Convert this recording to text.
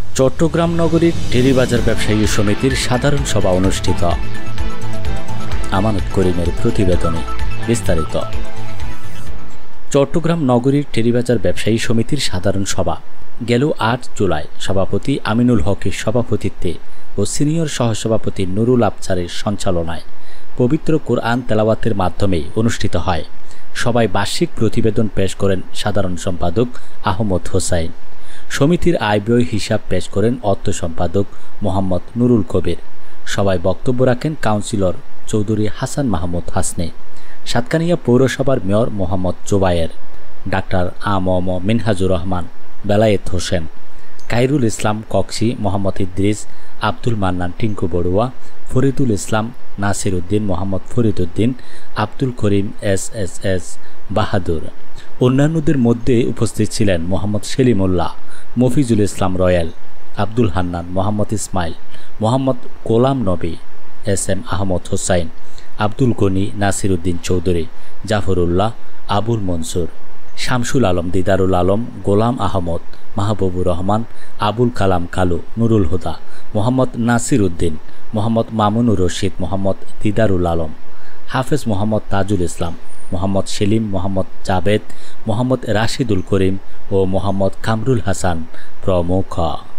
চট্টগ্রাম নগরীর টেরিবাজার ব্যবসায়ী সমিতির সাধারণ সভা অনুষ্ঠিত। আমানত করিমের প্রতিবেদনে বিস্তারিত। চট্টগ্রাম নগরীর টেরিবাজার ব্যবসায়ী সমিতির সাধারণ সভা গেল ৮ জুলাই সভাপতি আমিনুল হকের সভাপতিত্বে ও সিনিয়র সহসভাপতি নুরুল আবছারের সঞ্চালনায় পবিত্র কোরআন তেলাওয়াতের মাধ্যমে অনুষ্ঠিত হয়। সভায় বার্ষিক প্রতিবেদন পেশ করেন সাধারণ সম্পাদক আহমদ হোসাইন। সমিতির আয় ব্যয় হিসাব পেশ করেন অর্থ সম্পাদক মোহাম্মদ নুরুল কবির। সভায় বক্তব্য রাখেন কাউন্সিলর চৌধুরী হাসান মাহমুদ হাসনে, সাতকানিয়া পৌরসভার মেয়র মোহাম্মদ জোবায়ের, ডাক্তার আ.ম. মিনহাজুর রহমান, বেলায়েত হোসেন, কাইরুল ইসলাম কক্সি, মোহাম্মদ ইদ্রিস, আব্দুল মান্নান টিঙ্কু বড়ুয়া, ফরিদুল ইসলাম, নাসির উদ্দিন, মোহাম্মদ ফরিদ উদ্দিন, আব্দুল করিম, এস বাহাদুর। অন্যান্যদের মধ্যে উপস্থিত ছিলেন মোহাম্মদ সেলিমুল্লাহ, মফিজুল ইসলাম রয়েল, আব্দুল হান্নান, মোহাম্মদ ইসমাইল, মোহাম্মদ গোলাম নবী, এস.এম. আহমদ হোসাইন, আব্দুল গনি, নাসির উদ্দিন চৌধুরী, জাফরুল্লাহ, আবুল মনসুর, শামসুল আলম, দিদারুল আলম, গোলাম আহমদ, মাহবুবুর রহমান, আবুল কালাম কালু, নুরুল হুদা, মোহাম্মদ নাসির উদ্দিন, মোহাম্মদ মামুনুর রশিদ, মোহাম্মদ দিদারুল আলম, হাফেজ মোহাম্মদ তাজুল ইসলাম, মোহাম্মদ সেলিম, মোহাম্মদ জাবেদ, মোহাম্মদ রাশিদুল করিম ও মোহাম্মদ কামরুল হাসান প্রমুখ।